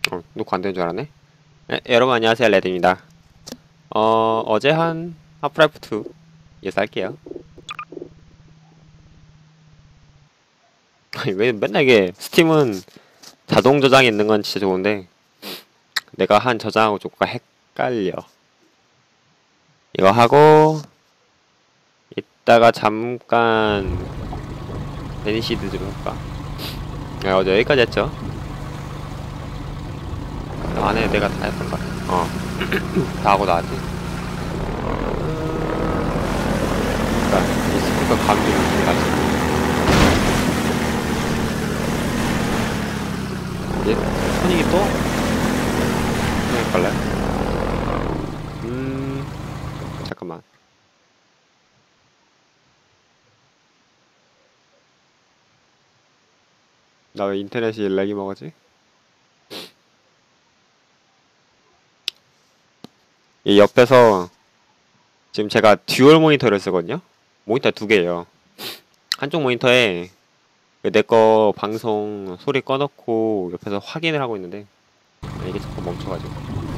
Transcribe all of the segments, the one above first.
녹화 안 되는 줄 알았네. 네, 여러분 안녕하세요, 레드입니다. 어제 한 하프라이프 2 예사할게요. 아니, 왜 맨날 이게 스팀은 자동 저장이 있는 건 진짜 좋은데 내가 한 저장하고 조금 헷갈려. 이거 하고 이따가 잠깐 베니시드 좀 할까? 네, 어제 여기까지 했죠. 그 안에 내가 다 했던가? 다 하고 나왔지. 그니까 이 스피커 감지를 좀 가지. 얘 손익이 또? 헷갈래? 잠깐만. 나 왜 인터넷이 렉이 먹었지? 이 옆에서 지금 제가 듀얼 모니터를 쓰거든요? 모니터 두 개예요. 한쪽 모니터에 내 거 방송 소리 꺼놓고 옆에서 확인을 하고 있는데 이게 자꾸 멈춰가지고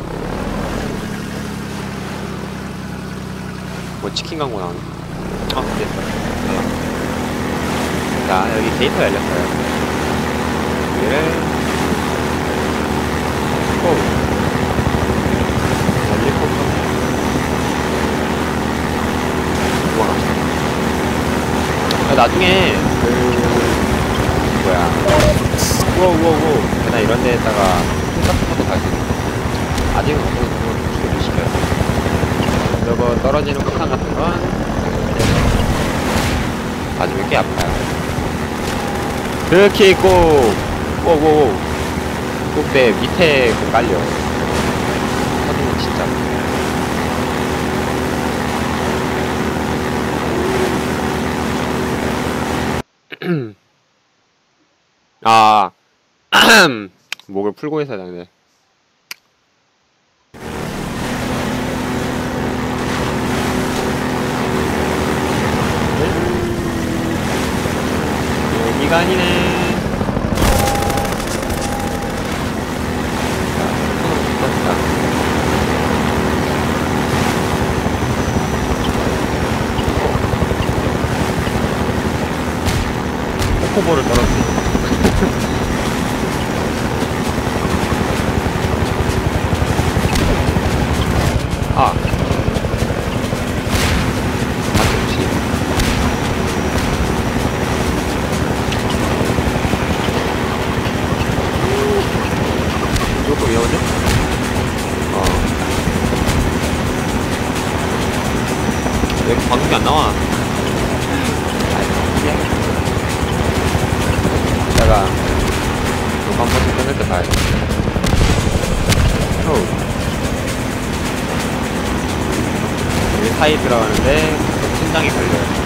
뭐 치킨 광고 나오네. 됐어. 네. 자, 여기 데이터 열렸어요. 얘를 나중에 뭐야 우와 그냥 이런 데에다가 통 같은 것도 갈 수 있어. 아직은 그걸 추가를 시켜요. 저거 떨어지는 폭탄 같은 건 맞으면 꽤 아파요. 그렇게 있고 꼭내 밑에 깔려. 터지면 진짜 목을 풀고 있어야 되는데. 여기가 아니네. 코코볼을 떨었지. 조금 위험하죠? 왜 방금이 안 나와? 이따가 녹화 한 번씩 끝낼 때 봐야지. 여기 사이 들어가는데 천장이 걸려요.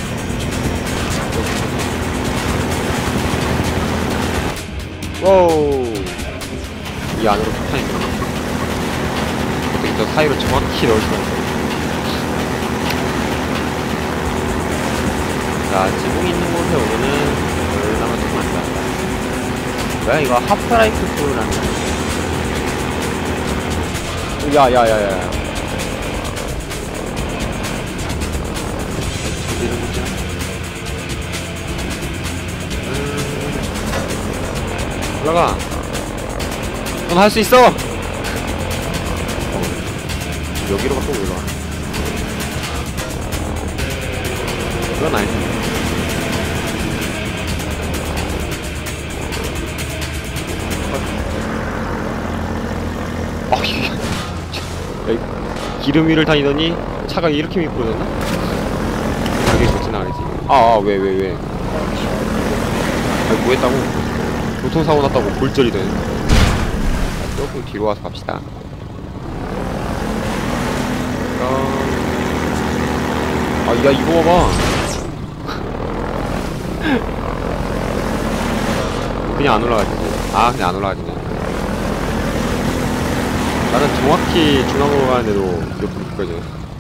와우, 이 안으로 폭탄이 들어가. 어떻게 저 사이로 정확히 넣을 수가 있어. 자, 지붕 있는 곳에 오면은 얼마나 좀 많이 간다. 뭐야, 이거 하프라이프 2라는 거. 야야야야. 올라가. 넌 할 수 있어. 여기로 또 올라가. 그건 아니지. 기름 위를 다니더니 차가 이렇게 미끄러졌나? 가게 좋진 않겠지. 왜? 뭐 했다고? 교통사고 났다고 골절이 되네. 조금 뒤로 와서 갑시다. 야, 이거 봐봐. 그냥 안 올라가지. 그냥 안 올라가지네. 나는 정확히 중앙으로 가는데도 옆으로 비껴져.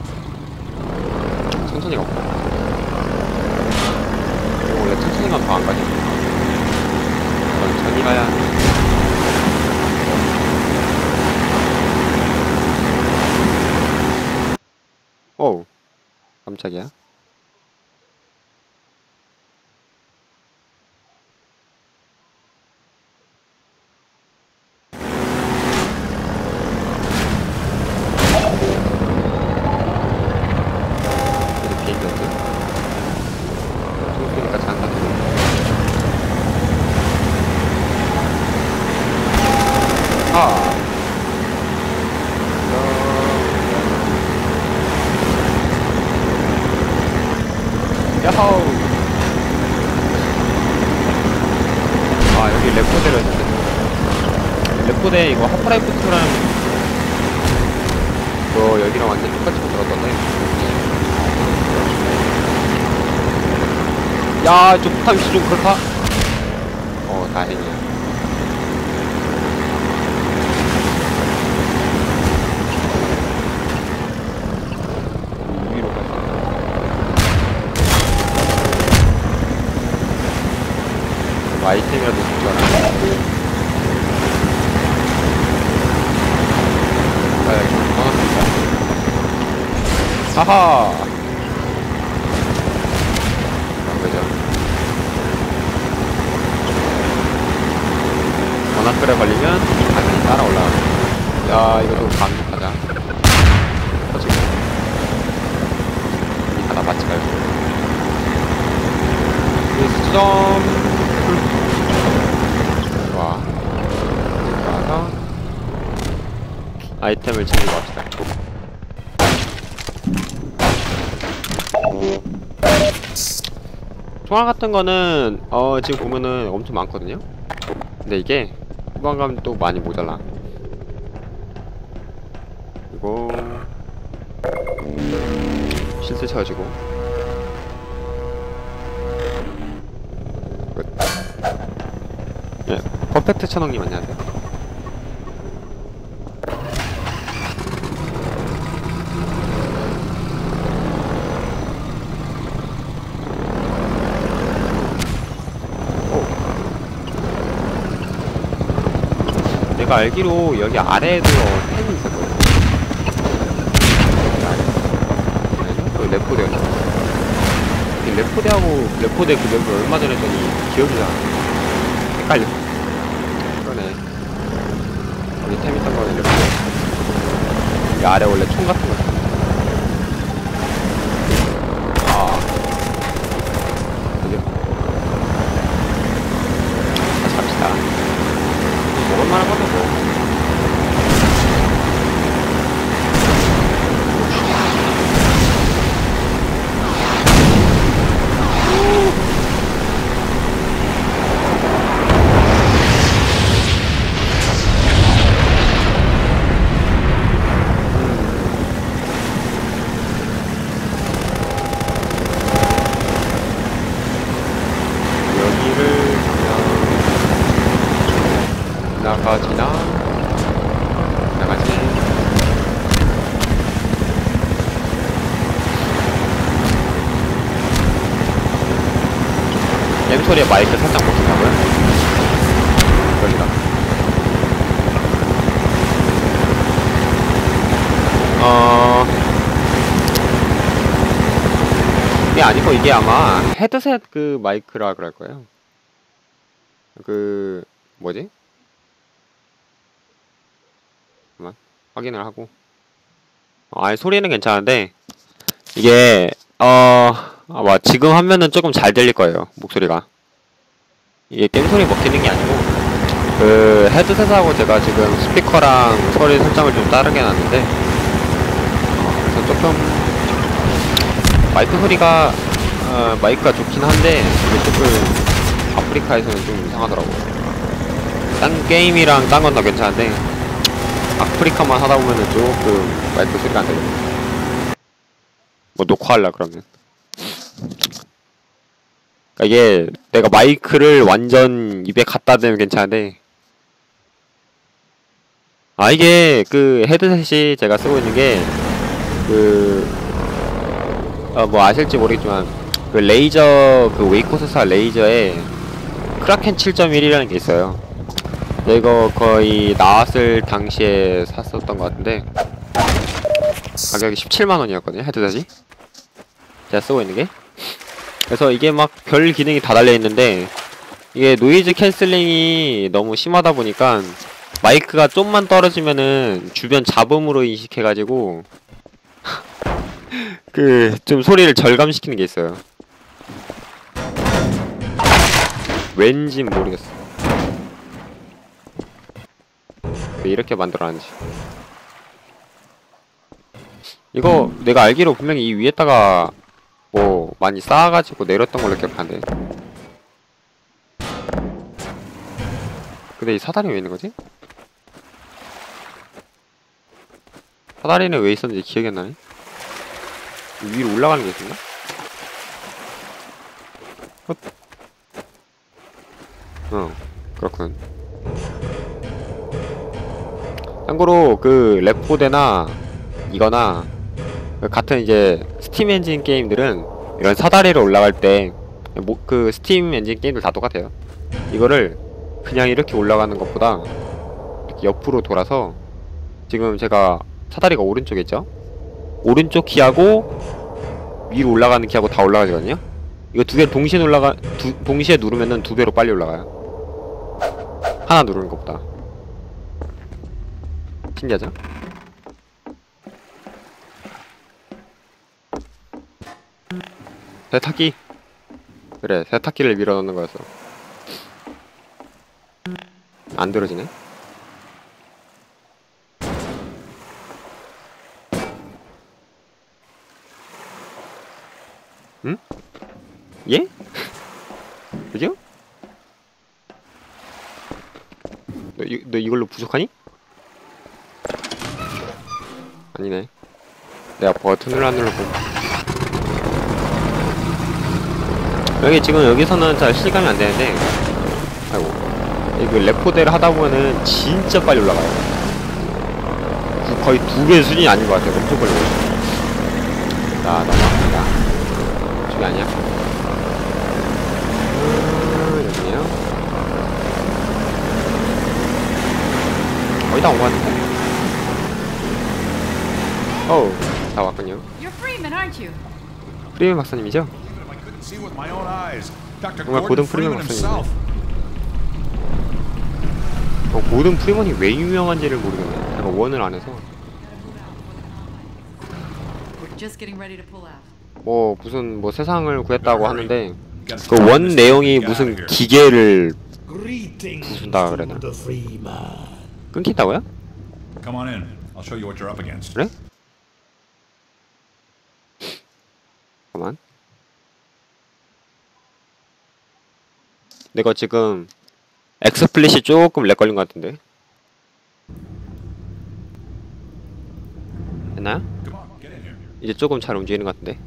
천천히 가볼까? 원래 천천히 가면 더 안 가지. 천천히 가야. 깜짝이야. 비행기 어디? 중국이니까 장난. 아. 야호! 아, 여기 랩포대를 했는데. 랩포대 이거 하프라이프 2랑 이거 여기랑 완전 똑같이 만들었던데. 야, 좀 포탑 위치 좀 그렇다. 다행이야. 위로 가자. 아이템이라도 줄줄 하하. 그죠? 전화끌에 걸리면 당연히 따라 올라가네. 야, 이거 좀 강력하자. 터지고. 이 하나 맞지 말고. 수점. 좋아. 가서 아이템을 챙기고 갑시다. 총알 같은 거는 지금 보면은 엄청 많거든요. 근데 이게 후반감 또 많이 모자라. 그리고 실드 채워지고 끝. 예, 퍼펙트 천왕님 안녕하세요. 내가 알기로 여기 아래에도 템이 있었거든. 그 랩포대였나? 랩포대 그 맵을 얼마 전에 했더니 기억이 잘 안 나. 헷갈려. 그러네. 여기 템 있던 거는 랩포대. 여기 아래 원래 총 같은 거 있어. 그죠? 다시 갑시다. 먹을만한 건데 뭐. 나가지. 게임 소리에 마이크 살짝 먹힌다고요? 여기다. 이게 아니고 이게 아마 헤드셋 그 마이크라 그럴 거예요. 그 뭐지? 잠깐만 확인을 하고. 아니 소리는 괜찮은데 이게 아마 지금 하면은 조금 잘 들릴 거예요 목소리가. 이게 게임 소리 먹히는 게 아니고 그 헤드셋하고 제가 지금 스피커랑 소리 설정을 좀 다르게 해놨는데 그래서 조금 마이크 소리가 마이크가 좋긴 한데 이게 조금 아프리카에서는 좀 이상하더라고요. 딴 게임이랑 딴 건 다 괜찮은데 아프리카만 하다 보면은 조금 마이크 소리가 안 들려요. 뭐 녹화하려 그러면. 그러니까 이게 내가 마이크를 완전 입에 갖다 대면 괜찮은데 이게 그 헤드셋이 제가 쓰고 있는 게 그 뭐 아실지 모르겠지만 그 레이저 그 웨이코스사 레이저에 크라켄 7.1이라는 게 있어요. 이거 거의 나왔을 당시에 샀었던 것 같은데 가격이 17만원이었거든요 헤드셋이. 제가 쓰고 있는 게. 그래서 이게 막 별 기능이 다 달려 있는데 이게 노이즈 캔슬링이 너무 심하다 보니까 마이크가 좀만 떨어지면은 주변 잡음으로 인식해가지고 그 좀 소리를 절감시키는 게 있어요. 왠진 모르겠어. 왜 이렇게 만들어놨는지. 이거 내가 알기로 분명히 이 위에다가 뭐 많이 쌓아가지고 내렸던 걸로 기억하는데. 근데 이 사다리 왜 있는 거지? 사다리는 왜 있었는지 기억이 안 나네. 위로 올라가는 게 있었나? 그렇군. 참고로 그 레포대나 이거나 같은 이제 스팀 엔진 게임들은 이런 사다리로 올라갈 때 그 스팀 엔진 게임들 다 똑같아요. 이거를 그냥 이렇게 올라가는 것보다 이렇게 옆으로 돌아서, 지금 제가 사다리가 오른쪽에 있죠? 오른쪽 키하고 위로 올라가는 키하고 다 올라가거든요? 이거 두 개를 동시에 누르면은 2배로 빨리 올라가요. 하나 누르는 것보다. 신기하죠? 세탁기! 그래, 세탁기를 밀어넣는 거였어. 안 들어지네? 응? 예? 그죠? 너 이걸로 부족하니? 아니네. 내가 버튼을 안 눌렀고. 여기 지금 여기서는 잘 실감이 안 되는데, 아이고, 이거 레포대를 하다 보면은 진짜 빨리 올라가요. 거의 2배 수준이 아닌 것 같아요. 엄청 빨리 올라가요. 자, 넘어갑니다. 저기 아니야? 여기네요. 거의 다 온 것 같은데. 어우, 다 왔군요. 프리맨 박사님이죠? 정말 고든 프리맨 박사님이네. 고든 프리먼이 왜 유명한지를 모르겠네. 제가 원을 안 해서. 뭐 무슨 뭐 세상을 구했다고 하는데 그 원 내용이 무슨 기계를 부순다 그래야 되나? 끊긴다고요? 그래? 잠깐만. 내가 지금 엑스플릿이 조금 렉 걸린 것 같은데. 됐나요? 이제 조금 잘 움직이는 것 같은데.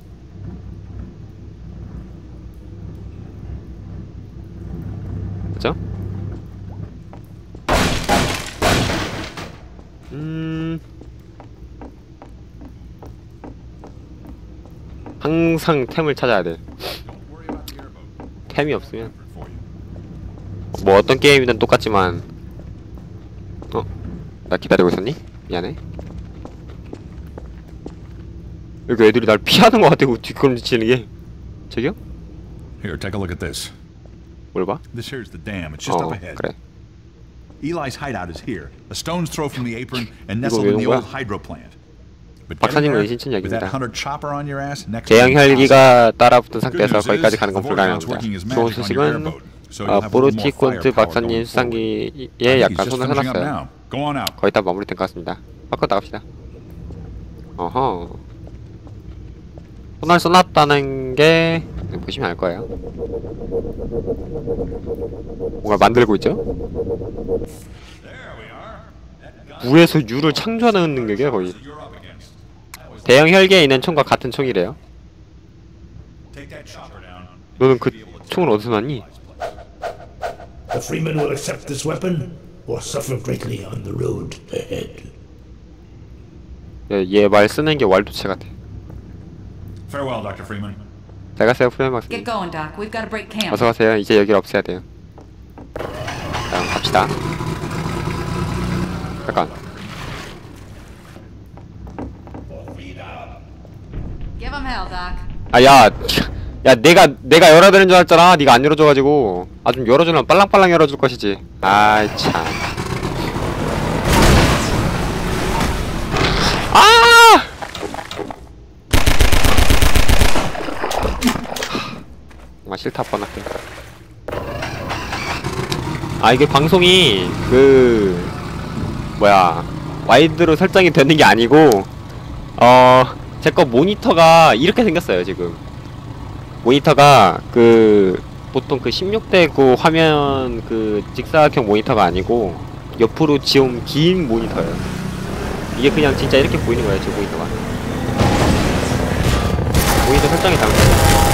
그죠? 항상 템을 찾아야 돼. 템이 없으면 뭐 어떤 게임이든 똑같지만. 나 기다리고 있었니? 미안해. 여기 애들이 날 피하는 것 같아. 뒷걸음치는 게. 저기요? Here, take a look at this. 뭘 봐? This here's the dam. It's just up ahead. 그래. Eli's hideout is here. A stone's throw from the apron and nestled in the old hydro plant. 박사님은 신천 With that 이야기입니다. hunter chopper on your ass, next 대형 헬기가 따라붙은 상태에서 거기까지 가는 건 불가능합니다. 좋은 소식은 보르티콘트 박사님 수상기에 약간 손을 써놨어요. 거의 다 마무리된 것 같습니다. 바꿔 나갑시다. 어허. 손을 써놨다는 게 보시면 알 거예요. 뭔가 만들고 있죠? 무에서 유를 창조하는 능력이야 거의. 대형 헬기에 있는 총과 같은 총이래요. 너는 그 총을 어디서 났니? The Freeman will accept this weapon or suffer greatly on the road ahead. 얘 말 쓰는 게 왈도체 같아. Farewell, Dr. Freeman. 잘 가세요, 프레임 박사님. Get going, Doc. We've got to break camp. 어서 가세요. 이제 여기를 없애야 돼요. 자, 갑시다. 잠깐. Give him hell, Doc. 아, 야, 야, 내가 열어야 되는 줄 알았잖아. 네가 안 열어줘가지고. 아, 좀 열어주면 빨랑빨랑 열어줄 것이지. 아이, 참. 아! 정말 싫다, 뻔하게. 아, 이게 방송이, 와이드로 설정이 되는 게 아니고, 제 거 모니터가 이렇게 생겼어요, 지금. 모니터가 보통 16:9 화면 직사각형 모니터가 아니고 옆으로 좀 긴 모니터예요. 이게 그냥 진짜 이렇게 보이는 거예요, 제 모니터가. 모니터 설정이 잘못됐어요.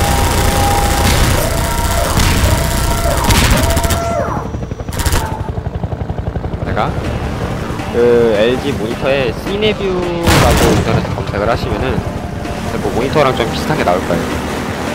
제가 LG 모니터에 시네뷰라고 인터넷에 검색을 하시면은 모니터랑 좀 비슷하게 나올 거예요.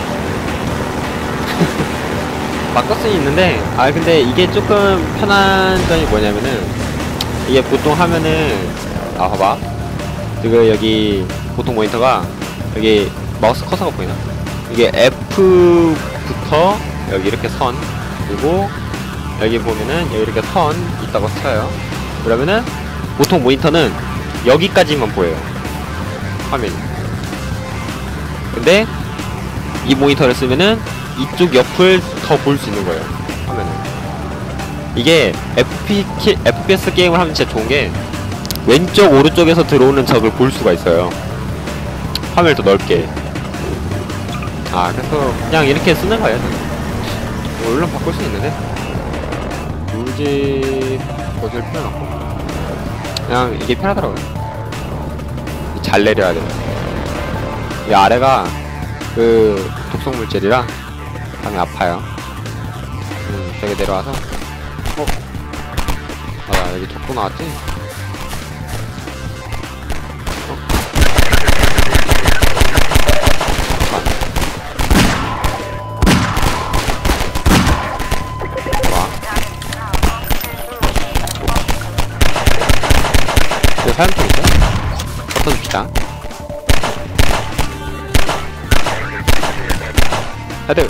바꿀 수는 있는데, 근데 이게 조금 편한 점이 뭐냐면은, 이게 보통 하면은, 봐봐. 지금 여기, 보통 모니터가, 여기 마우스 커서가 보이나? 이게 F부터, 여기 이렇게 선, 그리고, 여기 보면은, 여기 이렇게 선 있다고 쳐요. 그러면은, 보통 모니터는 여기까지만 보여요. 화면이. 근데, 이 모니터를 쓰면은, 이쪽 옆을 더 볼 수 있는 거예요, 화면을. 이게 FPS 게임을 하면 진짜 좋은 게 왼쪽 오른쪽에서 들어오는 적을 볼 수가 있어요, 화면을 더 넓게. 그래서 그냥 이렇게 쓰는 거예요. 물론 바꿀 수 있는데 굳이 거실 필요는 없고 그냥 이게 편하더라고요. 잘 내려야 돼요. 이 아래가 독성 물질이라 감이 아파요. 저기 내려와서 여기 족구 나왔지? 좋아. 여기 화염통 있어? 붙어줍시다. 헤드.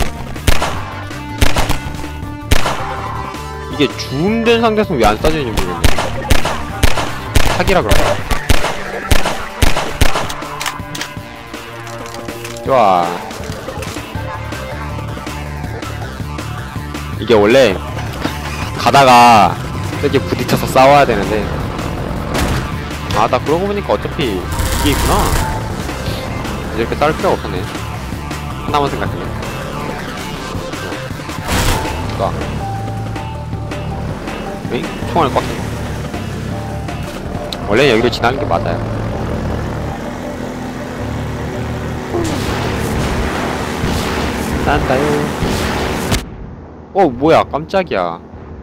이게 줌된 상태에서 왜 안 쏴지는지 모르겠네. 사기라 그런가? 좋아. 이게 원래 가다가 이렇게 부딪혀서 싸워야 되는데, 나 그러고 보니까 어차피 이게 있구나. 이렇게 싸울 필요가 없었네. 하나만 생각했네. 좋아. 응? 총알을 꽉 차. 원래 여기로 지나는 게 맞아요. 난다요. 뭐야, 깜짝이야.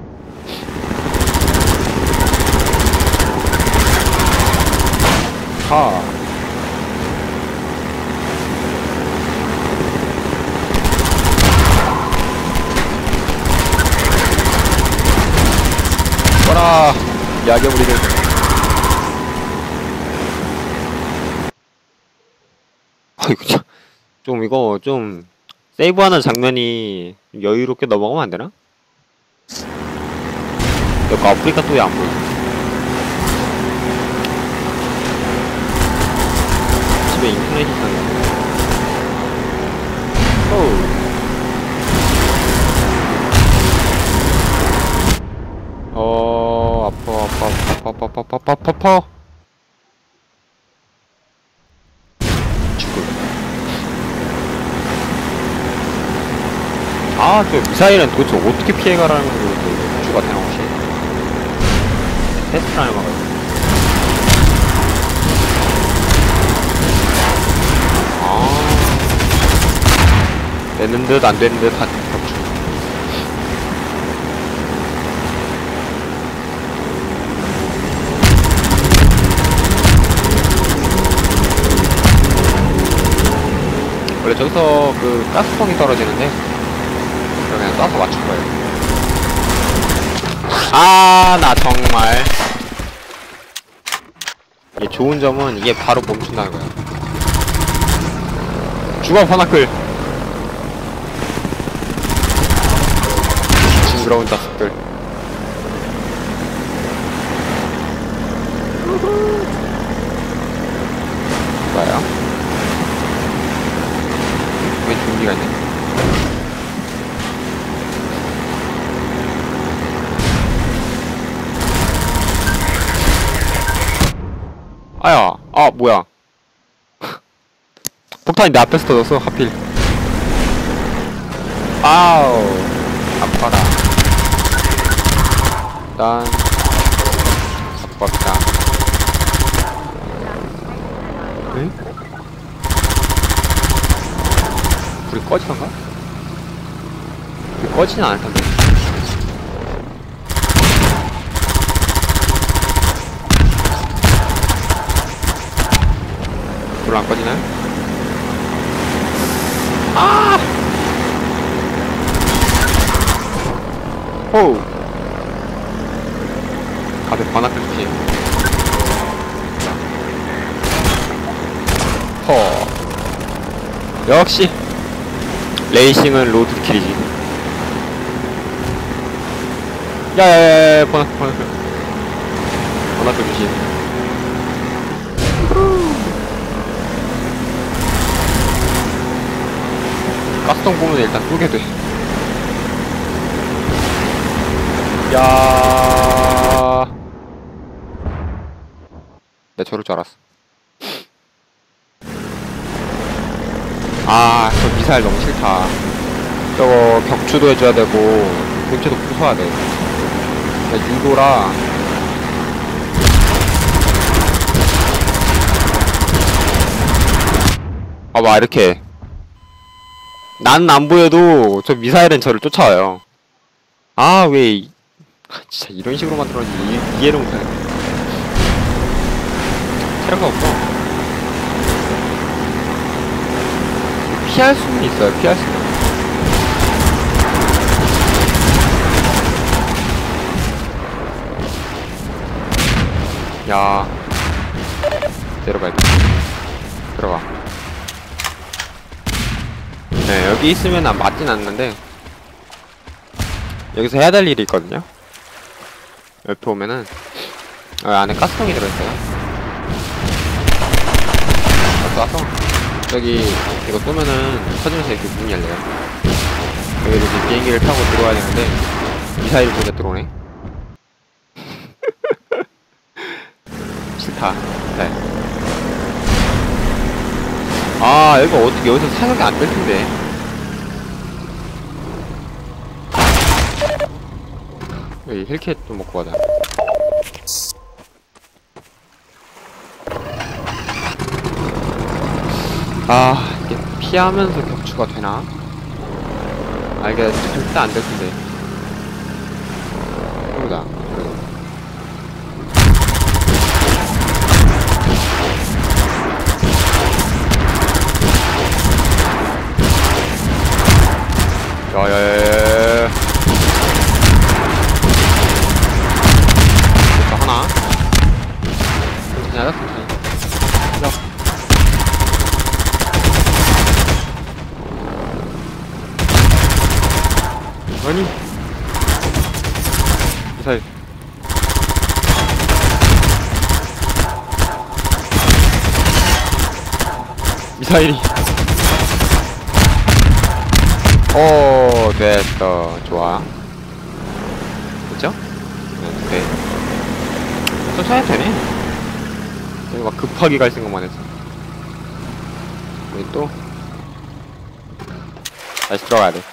꺼라, 야경우리들. 이거 좀 세이브하는 장면이 여유롭게 넘어가면 안 되나? 여기 아프리카 또 왜 안 보여? 집에 인터넷이 있었나? 아파. 죽음. 저 미사일은 도대체 어떻게 피해가라는 건지 주가 되나 혹시? 테스트를 안 해봐가지고. 되는 듯 안 되는 듯 한 격추. 원래 저기서 가스통이 떨어지는데 그냥 쏴서 맞출 거예요. 나 정말. 이게 좋은 점은 이게 바로 멈춘다는 거야. 죽어 버나클. 징그러운 자식들. 뭐야? 왜 준비가 있네? 아야, 아 뭐야? 폭탄이 내 앞에서 터졌어 하필. 아우, 아파라. 일단 갖고 갑시다. 응? 불이 꺼지던가? 불이 꺼지진 않을 텐데. 불 안 꺼지나요? 아! 호우! 앞에 바나클 조심. 허. 역시 레이싱은 로드킬이지. 야야야야, 바나클 조심. 가스통 보면 일단 쏘게 돼. 야, 내가 저럴 줄 알았어. 아, 저 미사일 너무 싫다. 저거 격추도 해줘야 되고 본체도 부숴야 돼. 유도라. 봐봐, 이렇게 난 안 보여도 저 미사일은 저를 쫓아와요. 아, 왜 진짜 이런 식으로 만들었는지 이해를 못하네. 체력이 없어. 피할 수는 있어요. 피할 수는. 야, 내려가야 돼. 들어가. 네, 여기 있으면 안 맞진 않는데 여기서 해야 될 일이 있거든요. 옆에 오면은 여기 안에 가스통이 들어있어요. 쏴서 저기 이거 쏘면은 터지면서 이렇게 문이 열려요. 여기로 이제 비행기를 타고 들어와야 되는데 미사일이 먼저 들어오네. 싫다. 네. 아, 여기가 어떻게 여기서 사격이 안 될 텐데. 여기 힐킷 좀 먹고 가자. 아, 이게 피하면서 격추가 되나? 아, 이게 절대 안 될 텐데. 모르다. 야야야야야. 이거 하나. 천천히 하자, 천천히. 야. 아니. 미사일. 미사일이. 오, 됐어. 좋아. 그쵸? 네, 네. 천천히 해도 되네. 내가 막 급하게 갈 생각만 했어. 여기 또 다시 들어가야 돼.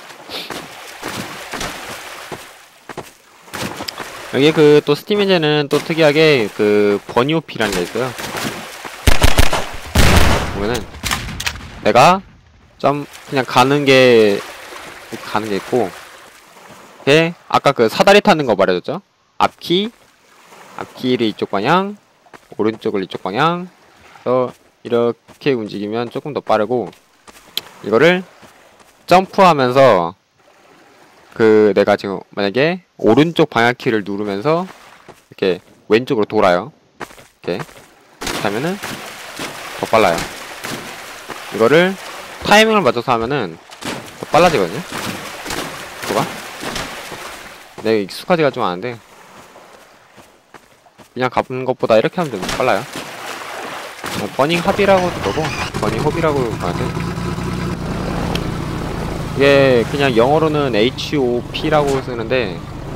여기 그 또 스팀 엔진은 또 특이하게 그 버니오피라는 게 있어요. 보면은 내가 좀 그냥 가는 게 있고, 이게 아까 그 사다리 타는 거 말해줬죠? 앞키를 이쪽 방향, 오른쪽을 이쪽 방향. 그래서 이렇게 움직이면 조금 더 빠르고, 이거를 점프하면서 그 내가 지금 만약에 오른쪽 방향키를 누르면서 이렇게 왼쪽으로 돌아요. 이렇게 하면은 더 빨라요. 이거를 타이밍을 맞춰서 하면은 더 빨라지거든요. 뭐가? 내가 익숙하지가 좀 않은데 그냥 가는 것보다 이렇게 하면 좀 빨라요. 버닝 합이라고도 그러고 버닝 홉이라고 하는데 이게 그냥 영어로는 HOP라고 쓰는데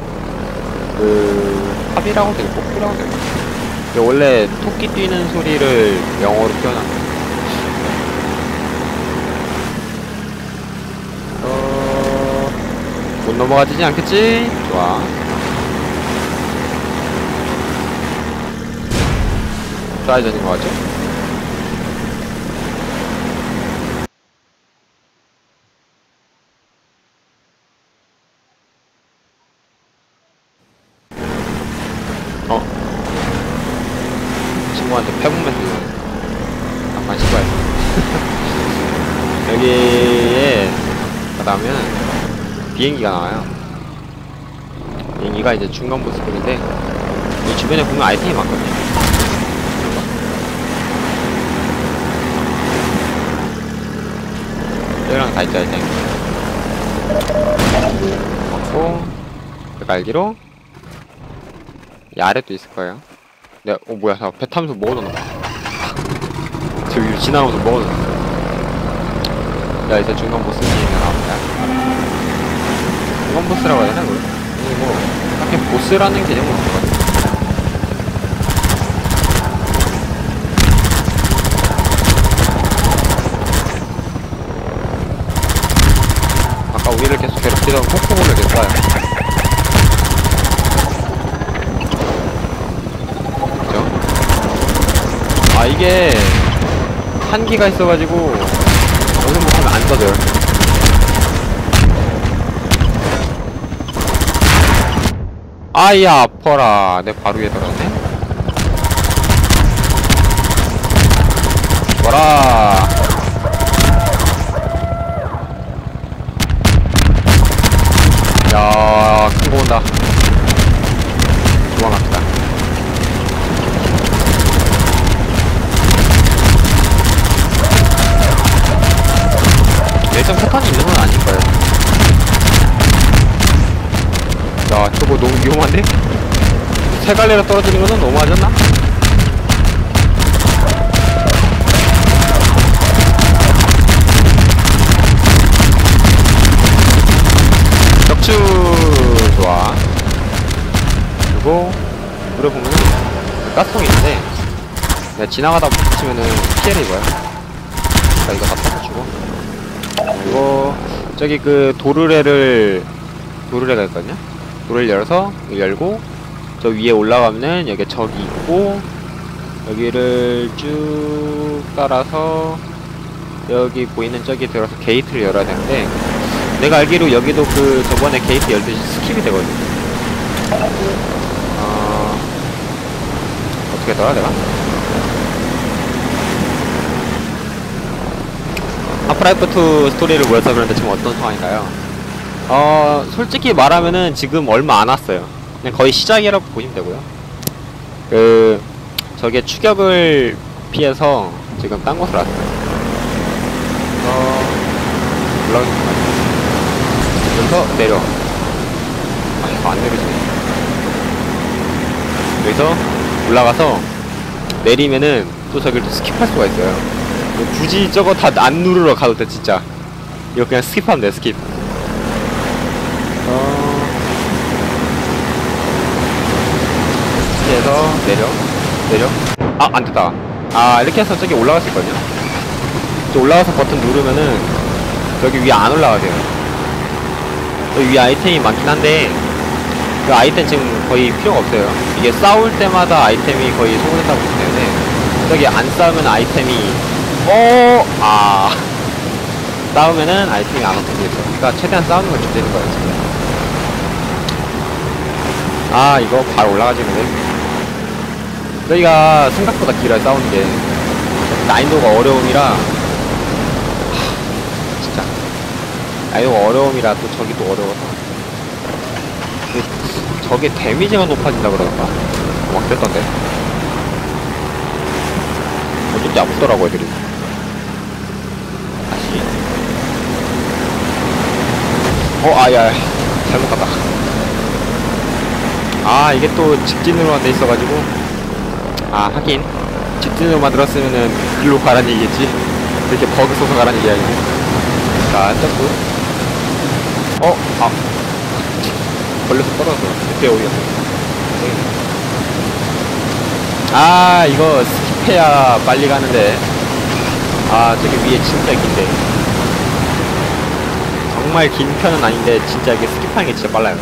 그 합이라고 되고 호피라고 되고 이게 원래 토끼 뛰는 소리를 영어로 표현합니다. 못 넘어가지지 않겠지? 좋아. 좌회전인 것 같죠? 친구한테 패북 메시지 잠깐 씹어야지. 여기에 가다면 비행기가 나와요. 비행기가 이제 중간 모습인데 이 주변에 보면 아이템이 많거든요. 여기랑 다 있죠 아이템. 먹고 그 갈기로 이 아래도 있을 거예요. 내가 뭐야 나 배 타면서 먹어놓나 봐. 저 위로 지나가면서 먹어놓나. 야 이제 중간 보스님이 나옵니다. 중간 보스라고 해야 되나 이거? 이게 뭐 딱히 보스라는 개념은 없는 것 같아. 아까 우리를 계속 괴롭히던 코코볼을 냈어요. 그죠? 아 이게 한기가 있어가지고 여기서 못하면 안 떠져요. 아이야 아퍼라. 내 바로 위에 들어갔네. 뭐라. 야 큰 거 온다. 도망갑시다. 일단 패턴이 있는 건 아닐 거예요. 야, 저거 너무 위험한데? 세 갈래로 떨어지는 거는 너무하지 않나? 격추! 좋아. 그리고, 물에 보면은, 가스통이 있는데, 내가 지나가다 붙이면은 피해를 입어요. 그러니까 이거 다 터져주고. 그리고 저기 그 도르래가 있거든요. 도를 열어서 열고 저 위에 올라가면은 여기 적이 있고 여기를 쭉 따라서 여기 보이는 저기 들어서 게이트를 열어야 되는데 내가 알기로 여기도 그 저번에 게이트 열듯이 스킵이 되거든요. 어떻게 했더라 내가? 하프라이프 2 스토리를 모여서 그런데 지금 어떤 상황인가요? 솔직히 말하면은 지금 얼마 안 왔어요. 그냥 거의 시작이라고 보시면 되고요. 저게 추격을 피해서 지금 딴 곳으로 왔어요. 올라가겠습니다. 여기서 내려. 아, 이거 안 내려지네. 여기서 올라가서 내리면은 또 저길 또 스킵할 수가 있어요. 굳이 저거 다 안 누르러 가도 돼 진짜. 이거 그냥 스킵하면 돼 스킵. 이렇게 해서 내려 아 안됐다. 아 이렇게 해서 저기 올라갈 수 있거든요. 저 올라가서 버튼 누르면은 저기 위에 안 올라가세요. 여기 위에 아이템이 많긴 한데 그 아이템 지금 거의 필요가 없어요. 이게 싸울 때마다 아이템이 거의 소모된다고 보시면 되는데 저기 안 싸우면 아이템이 싸우면은 아이템이 안 없어져 있어. 그러니까 최대한 싸우는 걸 줄이는 거예요 지금. 아 이거 바로 올라가지는데 저희가 생각보다 길어요 싸우는 게. 난이도가 어려움이라 진짜 난이도가 어려움이라 또 저기 또 어려워서 저게 데미지가 높아진다 그러던가 막 그랬던데. 어쩐지 아프더라고 애들이. 다시 여기. 아야, 잘못 갔다. 아, 이게 또 직진으로만 돼 있어가지고. 아, 하긴 직진으로만 들었으면은 글로 가란 얘기겠지. 이렇게 버그 써서 가란 얘기 아니고. 자, 점프. 걸려서 떨어져. 그때 어디갔어? 아, 이거 스킵해야 빨리 가는데. 아, 저기 위에 진짜 긴데. 정말 긴 편은 아닌데 진짜 이게 스킵하는 게 진짜 빨라요.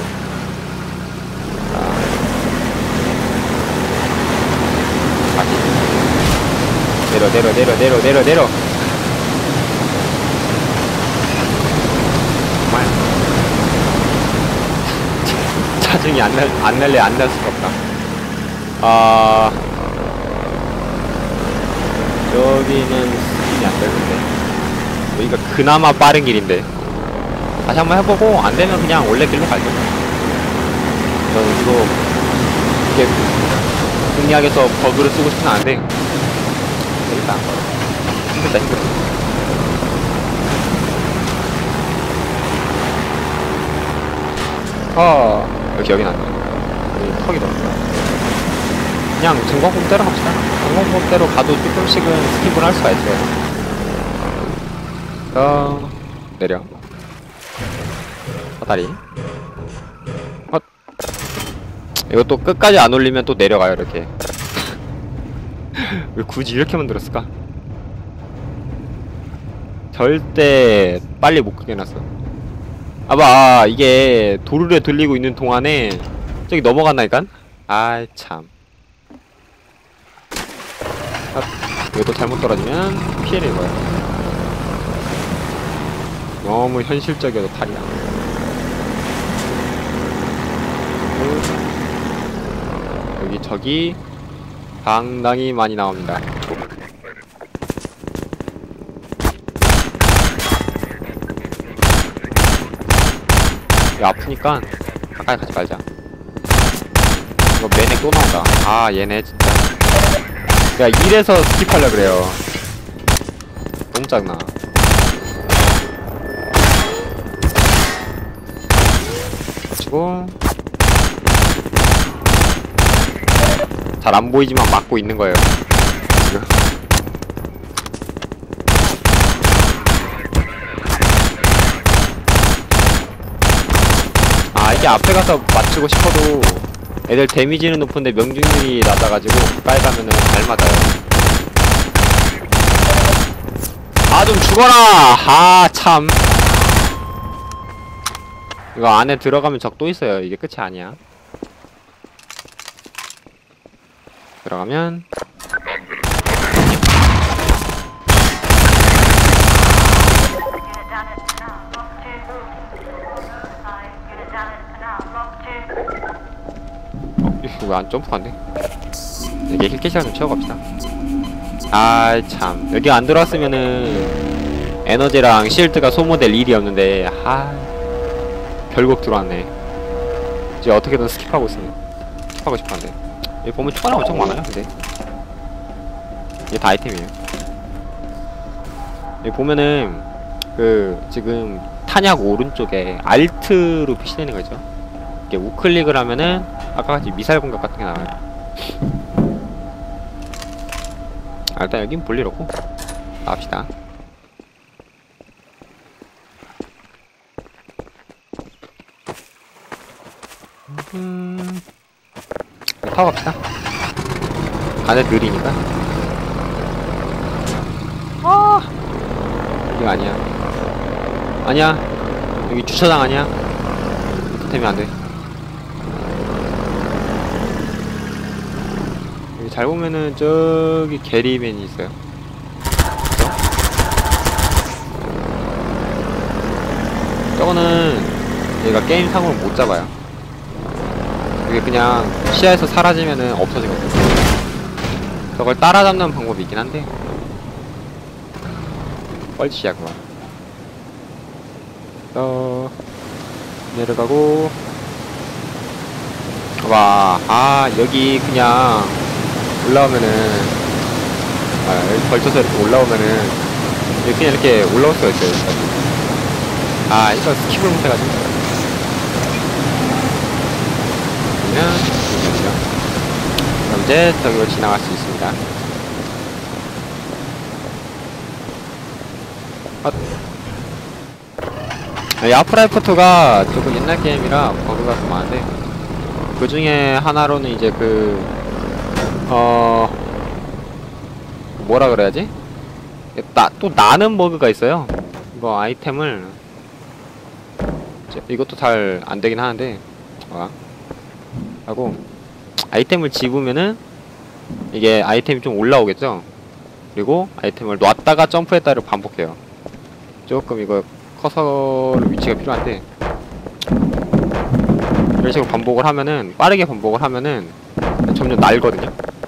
다시 내려. 정말 짜증이 안 날 수가 없다. 여기는 스킵이 안 되는데 여기가 그나마 빠른 길인데. 다시 한번 해보고 안 되면 그냥 원래 길로 갈죠. 이거 이렇게 승리하게서 버그를 쓰고 싶진 않은데 되겠다. 힘들다. 역시 여긴 아니야. 여기 턱이 넓다. 그냥 전광봉대로 갑시다. 전광봉대로 가도 조금씩은 스킵을 할 수가 있어요. 내려. 다리. 이것도 끝까지 안 올리면 또 내려가요. 이렇게. 왜 굳이 이렇게 만들었을까? 절대 빨리 못 끄게 해놨어. 아봐, 이게 도르래 들리고 있는 동안에 저기 넘어간다니까? 아이 참. 이것도 잘못 떨어지면 피해를 입어요. 너무 현실적이어도 탈이야. 여기 적이 상당히 많이 나옵니다. 이거 아프니까 가까이 가지 말자. 이거 얘네 또 나온다. 아, 얘네 진짜. 야, 이래서 스킵하려 그래요. 너무 짜증나. 그리고 잘 안 보이지만 막고 있는 거예요. 지금. 아, 이게 앞에 가서 맞추고 싶어도 애들 데미지는 높은데 명중률이 낮아가지고 가까이 가면은 잘 맞아요. 아, 좀 죽어라! 아, 참. 이거 안에 들어가면 적 또 있어요. 이게 끝이 아니야. 들어가면 이거 왜 안 점프한대? 이게 힐 시간 좀 채워갑시다. 아이 참, 여기 안 들어왔으면은 에너지랑 실드가 소모될 일이었는데 결국 들어왔네. 이제 어떻게든 스킵하고 있습니다. 스킵하고 싶었는데 여기 보면 초반에 엄청 많아요. 근데 이게 다 아이템이에요. 여기 보면은 지금 탄약 오른쪽에 알트로 표시되는 거죠. 이렇게 우클릭을 하면은 아까같이 미사일 공격 같은 게 나와요. 일단 여긴 볼 일 없고 나갑시다. 타고 갑시다. 가는 느리니까. 여기가 아니야. 아니야. 여기 주차장 아니야. 토템이 안 돼. 여기 잘 보면은 저기 게리맨이 있어요. 저거는 얘가 게임상으로 못 잡아요. 이게 그냥 시야에서 사라지면은 없어지거든요. 저걸 따라잡는 방법이 있긴 한데 뻘짓이야 그거. 내려가고 와, 여기 그냥 올라오면은 여기 걸쳐서 이렇게 올라오면은 그냥 이렇게 올라올 수가 있어요. 여기까지. 아 이거 스킵을 못해가지고. 그러면 그럼 이제 저기로 지나갈 수 있습니다. 이 하프라이프2가 조금 옛날 게임이라 버그가 좀 많은데 그 중에 하나로는 이제 뭐라 그래야지? 또 나는 버그가 있어요. 이거 아이템을 이것도 잘 안 되긴 하는데 하고 아이템을 집으면은 이게 아이템이 좀 올라오겠죠? 그리고 아이템을 놨다가 점프했다를 반복해요. 조금 이거 커서 위치가 필요한데 이런 식으로 반복을 하면은 빠르게 반복을 하면은 점점 날거든요.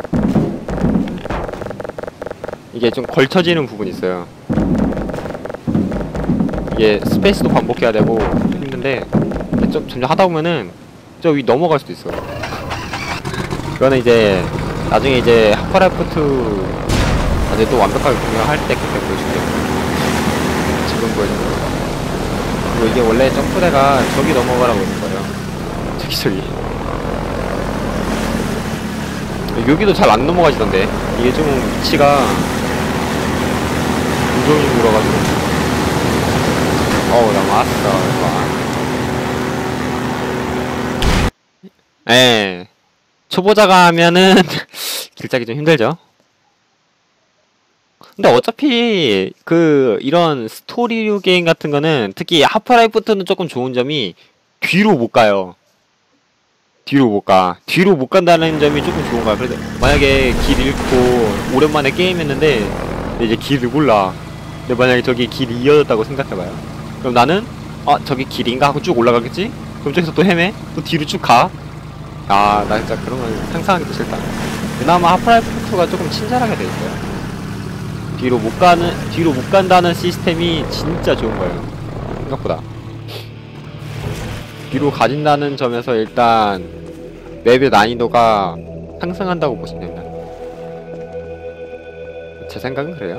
이게 좀 걸쳐지는 부분이 있어요. 이게 스페이스도 반복해야 되고 힘든데 좀 점점 하다 보면은 저 위 넘어갈 수도 있어. 그거는 이제 나중에 이제 하프라이프2 나중에 또 완벽하게 공략할 때 그때 보여줄게요. 지금 보여줄게요. 그리고 이게 원래 점프대가 저기 넘어가라고 있는 거예요. 저기 여기도 잘 안 넘어가지던데 이게 좀 위치가 우정이 물어가지고 넘어왔어. 예 초보자가 하면은 길잡기 좀 힘들죠. 근데 어차피 이런 스토리류 게임 같은 거는 특히 하프라이프2는 조금 좋은 점이 뒤로 못 가요. 뒤로 못 간다는 점이 조금 좋은 거야. 그래서 만약에 길 잃고 오랜만에 게임했는데 이제 길을 몰라. 근데 만약에 저기 길이 이어졌다고 생각해봐요. 그럼 나는 저기 길인가 하고 쭉 올라가겠지? 그럼 저기서 또 헤매? 또 뒤로 쭉 가? 나 진짜 그런 건 상상하기도 싫다. 그나마 하프라이프2가 조금 친절하게 돼 있어요. 뒤로 못 간다는 시스템이 진짜 좋은 거예요. 생각보다. 뒤로 가진다는 점에서 일단 맵의 난이도가 상승한다고 보시면 됩니다. 제 생각은 그래요.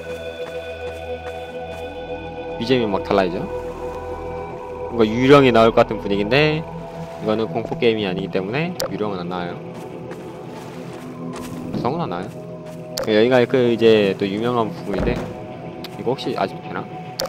BGM이 막 달라지죠? 뭔가 유령이 나올 것 같은 분위기인데 이거는 공포 게임이 아니기 때문에 유령은 안 나와요. 구성은 안 나와요. 여기가 이제 또 유명한 부분인데 이거 혹시 아직 되나?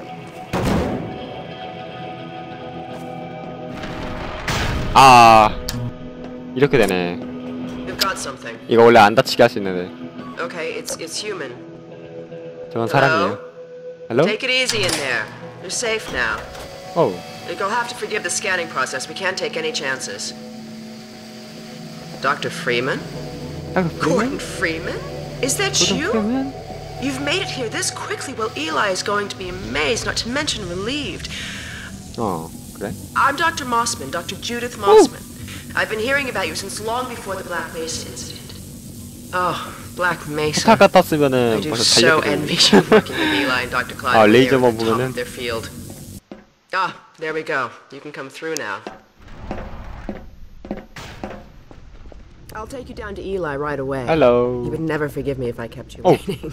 이렇게 되네. 이거 원래 안 다치게 할 수 있는데. Okay, it's human. 저건 사람이에요. Hello? Take it easy in there. You're safe now. Oh. You'll have to forgive the scanning process. We can't take any chances. Dr. Freeman? Gordon Freeman? Is that you? Freeman? You've made it here this quickly. Well, Eli is going to be amazed, not to mention relieved. 그래? I'm Dr. Mossman, Dr. Judith Mossman. I've been hearing about you since long before the Black Mesa incident. Oh, Black Mesa. 포탈 같았으면은 I do 벌써 so 달렸거든. envy you working with Eli and Dr. Clyde. They're 레이저만 at the top 보면은 of their field. There we go. You can come through now. I'll take you down to Eli right away. Hello. He would never forgive me if I kept you Oh. waiting.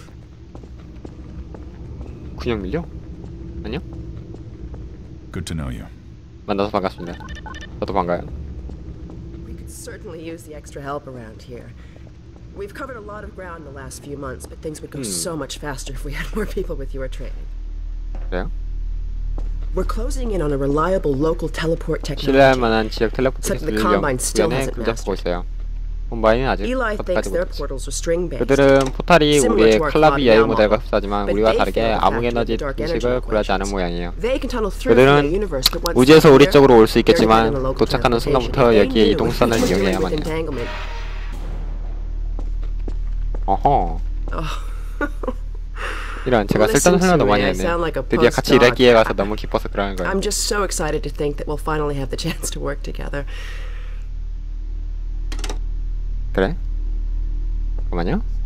그냥 밀려? 안녕? Good to know you. 만나서 반갑습니다. 저도 반가요. We could certainly use the extra help around here. We've covered a lot of ground in the last few months, but things would go so much faster if we had more people with your training. 그래요? We're closing in on a reliable local teleport 신뢰할 technology. 만한 지역 텔레포트 Except the 기술 Combine still 연구원에 hasn't 근접하고 mastered. 있어요. 콤바인은 아직 Eli thinks 접근하지 their 못했어. portals are string-based. 그들은 포탈이 Similar 우리의 to our 클라비 Cloud 야유 Now 모델과 model. 흡사하지만 But 우리와 they 다르게 fail to 암흑 factor 에너지 the dark energy 공식을 고려하지 않은 equations. 모양이에요. They can tunnel through the 그들은 universe, but once 우주에서 they're 우리 here, 쪽으로 올 수 they're getting 있겠지만 a local 도착하는 teleportation. 순간부터 They 여기에 knew 이동수단을 we were dealing 이용해야만 with 해요. entanglement. 어허. 이런 제가 Listen 쓸데없는 설명 to 너무 많이 me, I 했네. sound like a 드디어 같이 일할 postdoc. 기회가 와서 너무 기뻐서 그러는 거예요. I'm just so excited to think that we'll finally have the chance to work together. 그래? 잠깐만요.